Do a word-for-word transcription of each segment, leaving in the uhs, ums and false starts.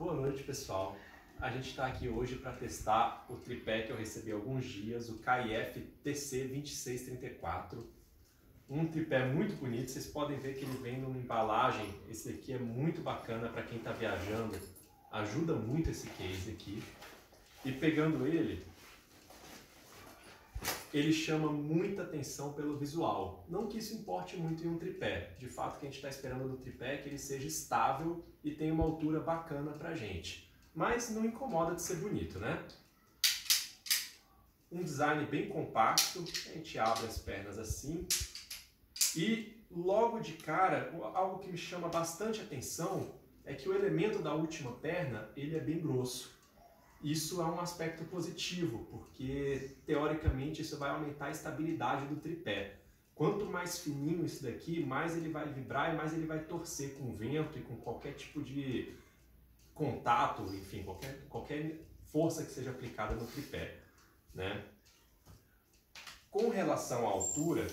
Boa noite, pessoal. A gente está aqui hoje para testar o tripé que eu recebi há alguns dias, o K F T C vinte e seis trinta e quatro. Um tripé muito bonito, vocês podem ver que ele vem numa embalagem. Esse aqui é muito bacana para quem está viajando, ajuda muito esse case aqui. E pegando ele, ele chama muita atenção pelo visual. Não que isso importe muito em um tripé. De fato, o que a gente está esperando do tripé é que ele seja estável e tenha uma altura bacana pra gente. Mas não incomoda de ser bonito, né? Um design bem compacto, a gente abre as pernas assim. E logo de cara, algo que me chama bastante atenção é que o elemento da última perna, ele é bem grosso. Isso é um aspecto positivo, porque teoricamente isso vai aumentar a estabilidade do tripé. Quanto mais fininho isso daqui, mais ele vai vibrar e mais ele vai torcer com o vento e com qualquer tipo de contato, enfim, qualquer, qualquer força que seja aplicada no tripé, né? Com relação à altura,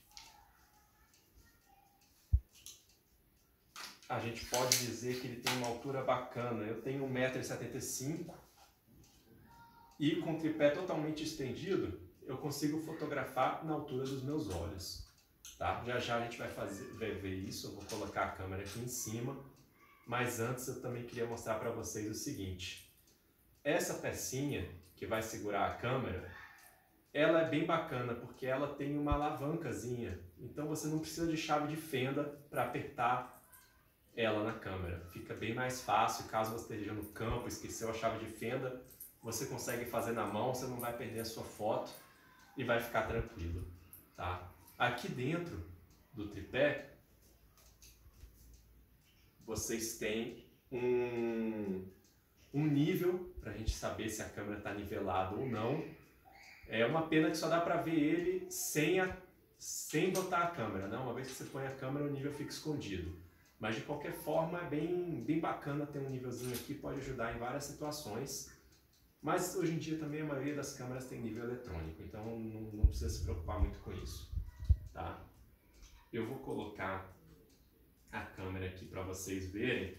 a gente pode dizer que ele tem uma altura bacana. Eu tenho um metro e setenta e cinco e com o tripé totalmente estendido, eu consigo fotografar na altura dos meus olhos. Tá? Já já a gente vai, fazer, vai ver isso, eu vou colocar a câmera aqui em cima, mas antes eu também queria mostrar para vocês o seguinte. Essa pecinha que vai segurar a câmera, ela é bem bacana porque ela tem uma alavancazinha, então você não precisa de chave de fenda para apertar ela na câmera. Fica bem mais fácil, caso você esteja no campo, esqueceu a chave de fenda, você consegue fazer na mão, você não vai perder a sua foto e vai ficar tranquilo, tá? Aqui dentro do tripé, vocês têm um, um nível para a gente saber se a câmera está nivelada ou não. É uma pena que só dá para ver ele sem, a, sem botar a câmera, né? Uma vez que você põe a câmera, o nível fica escondido. Mas de qualquer forma, é bem, bem bacana ter um nívelzinho aqui, pode ajudar em várias situações. Mas hoje em dia também a maioria das câmeras tem nível eletrônico, então não, não precisa se preocupar muito com isso, tá? Eu vou colocar a câmera aqui para vocês verem.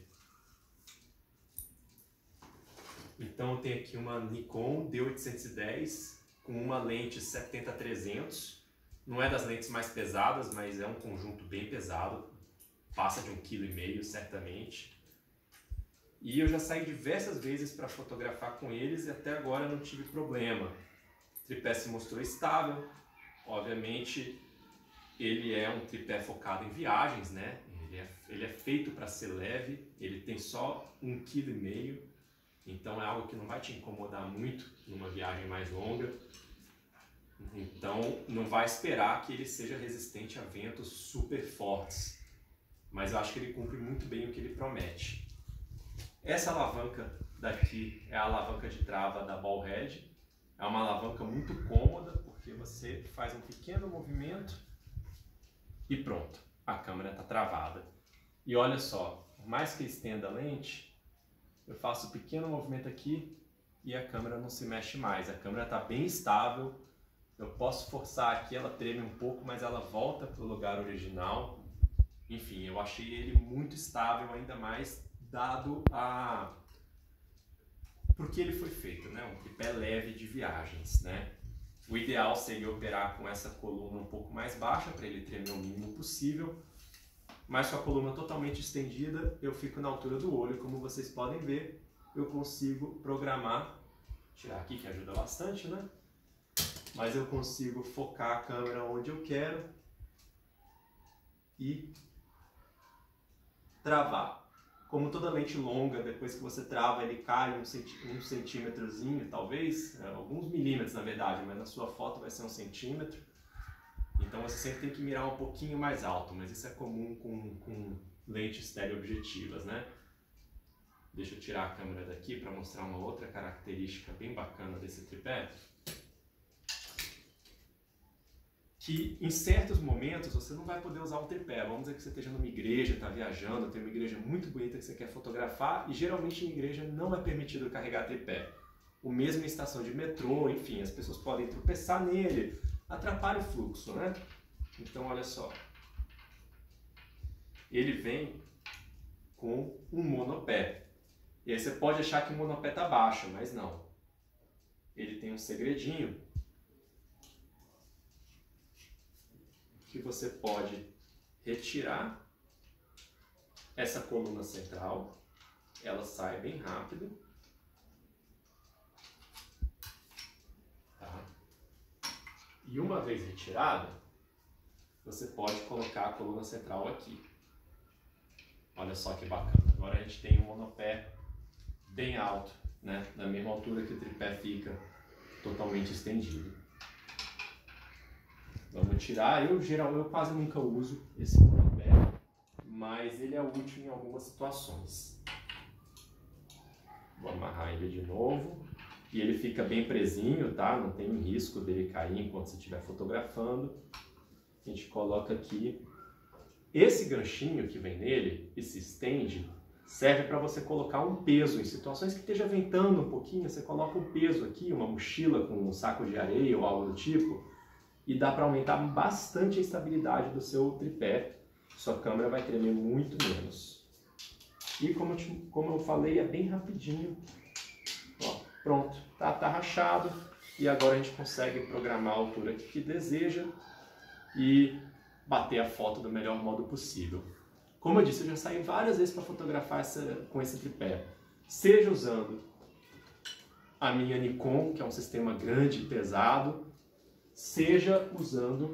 Então eu tenho aqui uma Nikon D oitocentos e dez com uma lente setenta trezentos. Não é das lentes mais pesadas, mas é um conjunto bem pesado, passa de um vírgula cinco quilos certamente. E eu já saí diversas vezes para fotografar com eles e até agora não tive problema. O tripé se mostrou estável, obviamente ele é um tripé focado em viagens, né? Ele é, ele é feito para ser leve, ele tem só um vírgula cinco quilos, então é algo que não vai te incomodar muito numa viagem mais longa. Então não vai esperar que ele seja resistente a ventos super fortes, mas eu acho que ele cumpre muito bem o que ele promete. Essa alavanca daqui é a alavanca de trava da ball head. É uma alavanca muito cômoda porque você faz um pequeno movimento e pronto, a câmera está travada. E olha só, por mais que estenda a lente, eu faço um pequeno movimento aqui e a câmera não se mexe mais. A câmera está bem estável, eu posso forçar aqui, ela treme um pouco, mas ela volta para o lugar original. Enfim, eu achei ele muito estável, ainda mais dado a porque ele foi feito, né? Um tripé leve de viagens, né? O ideal seria operar com essa coluna um pouco mais baixa para ele tremer o mínimo possível, mas com a coluna totalmente estendida eu fico na altura do olho, como vocês podem ver, eu consigo programar, tirar aqui que ajuda bastante, né? Mas eu consigo focar a câmera onde eu quero e travar. Como toda lente longa, depois que você trava, ele cai um, centi um centímetrozinho, talvez, alguns milímetros na verdade, mas na sua foto vai ser um centímetro. Então você sempre tem que mirar um pouquinho mais alto, mas isso é comum com, com lentes teleobjetivas, né? Deixa eu tirar a câmera daqui para mostrar uma outra característica bem bacana desse tripé. Que em certos momentos você não vai poder usar o tripé. Vamos dizer que você esteja numa igreja, está viajando, tem uma igreja muito bonita que você quer fotografar e geralmente em igreja não é permitido carregar tripé. O mesmo em estação de metrô, enfim, as pessoas podem tropeçar nele, atrapalha o fluxo, né? Então olha só, ele vem com um monopé. E aí você pode achar que o monopé está baixo, mas não. Ele tem um segredinho que você pode retirar essa coluna central, ela sai bem rápido. Tá? E uma vez retirada, você pode colocar a coluna central aqui. Olha só que bacana. Agora a gente tem um monopé bem alto, né? Na mesma altura que o tripé fica totalmente estendido. Vamos tirar. Eu, geral, eu quase nunca uso esse monopé, mas ele é útil em algumas situações. Vou amarrar ele de novo. E ele fica bem presinho, tá? Não tem risco dele cair enquanto você estiver fotografando. A gente coloca aqui. Esse ganchinho que vem nele e se estende, serve para você colocar um peso em situações que esteja ventando um pouquinho. Você coloca um peso aqui, uma mochila com um saco de areia ou algo do tipo, e dá para aumentar bastante a estabilidade do seu tripé. Sua câmera vai tremer muito menos. E como eu, te, como eu falei, é bem rapidinho. Ó, pronto, tá, tá rachado. E agora a gente consegue programar a altura que deseja e bater a foto do melhor modo possível. Como eu disse, eu já saí várias vezes para fotografar essa, com esse tripé. Seja usando a minha Nikon, que é um sistema grande e pesado, seja usando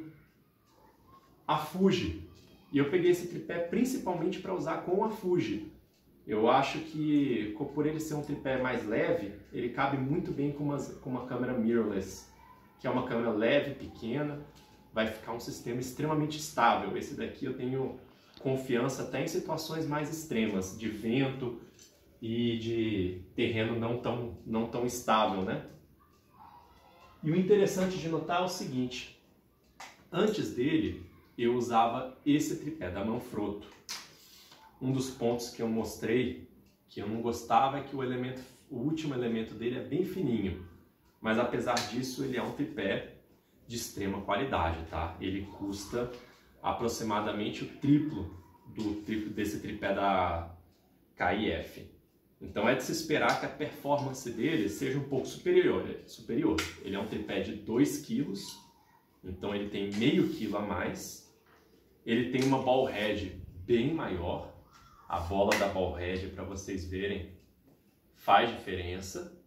a Fuji. E eu peguei esse tripé principalmente para usar com a Fuji. Eu acho que, por ele ser um tripé mais leve, ele cabe muito bem com uma, com uma câmera mirrorless, que é uma câmera leve, pequena, vai ficar um sistema extremamente estável. Esse daqui eu tenho confiança até em situações mais extremas, de vento e de terreno não tão, não tão estável, né? E o interessante de notar é o seguinte, antes dele eu usava esse tripé da Manfrotto. Um dos pontos que eu mostrei que eu não gostava é que o, elemento, o último elemento dele é bem fininho, mas apesar disso ele é um tripé de extrema qualidade, tá? Ele custa aproximadamente o triplo do triplo desse tripé da K I F. Então é de se esperar que a performance dele seja um pouco superior. superior. Ele é um tripé de dois quilos, então ele tem meio quilo a mais. Ele tem uma ball head bem maior. A bola da ball head, para vocês verem, faz diferença.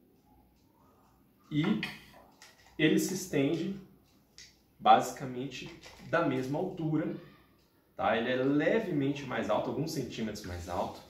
E ele se estende basicamente da mesma altura, tá? Ele é levemente mais alto, alguns centímetros mais alto,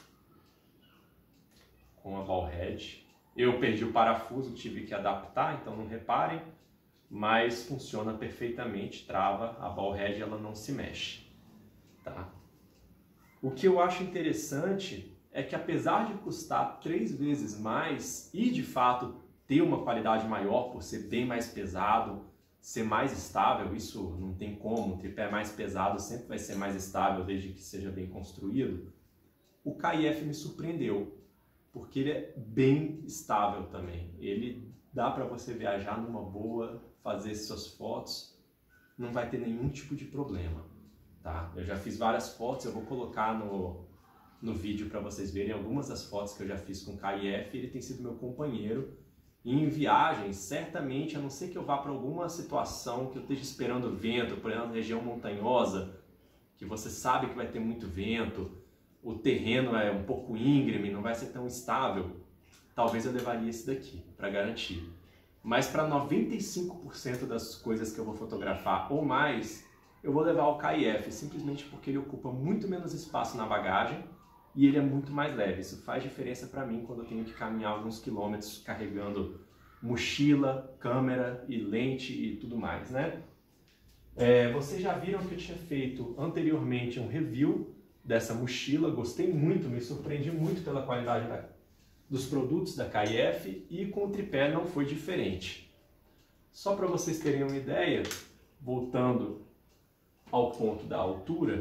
com a ball head. Eu perdi o parafuso, tive que adaptar, então não reparem, mas funciona perfeitamente, trava, a ball head ela não se mexe, tá? O que eu acho interessante é que apesar de custar três vezes mais e de fato ter uma qualidade maior por ser bem mais pesado, ser mais estável, isso não tem como, o tripé mais pesado sempre vai ser mais estável desde que seja bem construído, o K I F me surpreendeu, porque ele é bem estável também. Ele dá para você viajar numa boa, fazer suas fotos, não vai ter nenhum tipo de problema, tá? Eu já fiz várias fotos, eu vou colocar no, no vídeo para vocês verem algumas das fotos que eu já fiz com o K I F, ele tem sido meu companheiro. E em viagens, certamente, a não ser que eu vá para alguma situação que eu esteja esperando vento, por exemplo, na região montanhosa, que você sabe que vai ter muito vento, o terreno é um pouco íngreme, não vai ser tão estável, talvez eu levaria esse daqui, para garantir. Mas para noventa e cinco por cento das coisas que eu vou fotografar ou mais, eu vou levar o K I F, simplesmente porque ele ocupa muito menos espaço na bagagem e ele é muito mais leve. Isso faz diferença para mim quando eu tenho que caminhar alguns quilômetros carregando mochila, câmera e lente e tudo mais, né? É, vocês já viram que eu tinha feito anteriormente um review dessa mochila, gostei muito, me surpreendi muito pela qualidade da, dos produtos da K I F e com o tripé não foi diferente. Só para vocês terem uma ideia, voltando ao ponto da altura,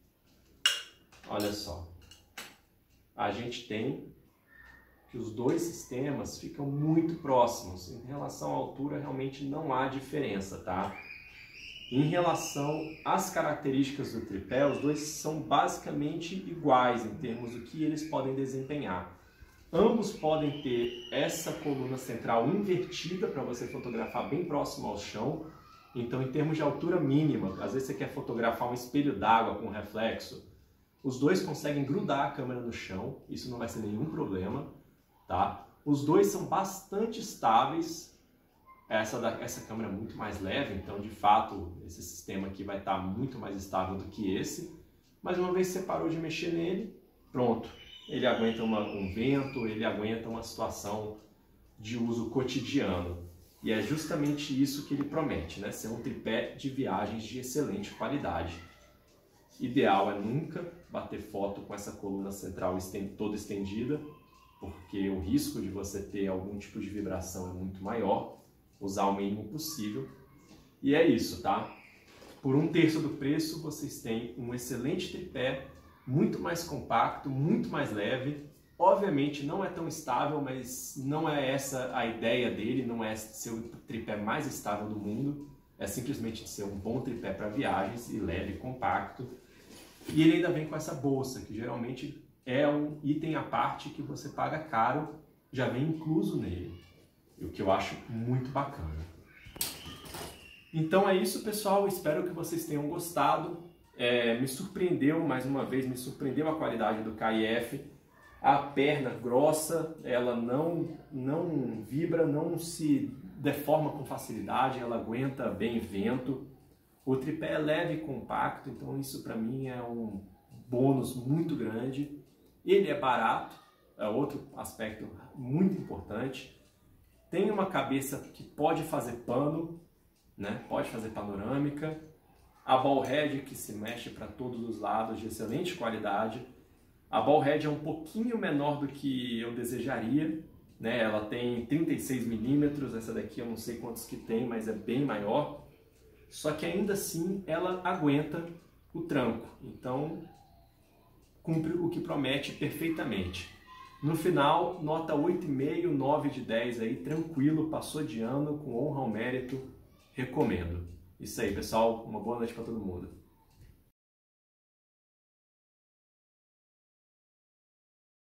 olha só, a gente tem que os dois sistemas ficam muito próximos. Em relação à altura, realmente não há diferença, tá? Em relação às características do tripé, os dois são basicamente iguais em termos do que eles podem desempenhar. Ambos podem ter essa coluna central invertida para você fotografar bem próximo ao chão. Então, em termos de altura mínima, às vezes você quer fotografar um espelho d'água com reflexo, os dois conseguem grudar a câmera no chão, isso não vai ser nenhum problema, tá? Os dois são bastante estáveis, essa, da, essa câmera é muito mais leve, então de fato esse sistema aqui vai estar muito mais estável do que esse, mas uma vez que você parou de mexer nele, pronto, ele aguenta uma, um vento, ele aguenta uma situação de uso cotidiano. E é justamente isso que ele promete, né? Ser um tripé de viagens de excelente qualidade. Ideal é nunca bater foto com essa coluna central toda estendida, porque o risco de você ter algum tipo de vibração é muito maior. Usar o mínimo possível. E é isso, tá? Por um terço do preço, vocês têm um excelente tripé, muito mais compacto, muito mais leve. Obviamente não é tão estável, mas não é essa a ideia dele, não é ser o tripé mais estável do mundo, é simplesmente ser um bom tripé para viagens e leve e compacto. E ele ainda vem com essa bolsa, que geralmente é um item à parte que você paga caro, já vem incluso nele, o que eu acho muito bacana. Então é isso, pessoal, espero que vocês tenham gostado. É, me surpreendeu, mais uma vez, me surpreendeu a qualidade do K I F. A perna grossa, ela não, não vibra, não se deforma com facilidade, ela aguenta bem vento. O tripé é leve e compacto, então isso para mim é um bônus muito grande. Ele é barato, é outro aspecto muito importante. Tem uma cabeça que pode fazer pano, né? Pode fazer panorâmica. A ball head que se mexe para todos os lados, de excelente qualidade. A ball head é um pouquinho menor do que eu desejaria, né? Ela tem trinta e seis milímetros, essa daqui eu não sei quantos que tem, mas é bem maior. Só que ainda assim ela aguenta o tranco, então cumpre o que promete perfeitamente. No final, nota oito vírgula cinco, nove de dez aí, tranquilo, passou de ano, com honra ao mérito, recomendo. Isso aí, pessoal, uma boa noite para todo mundo.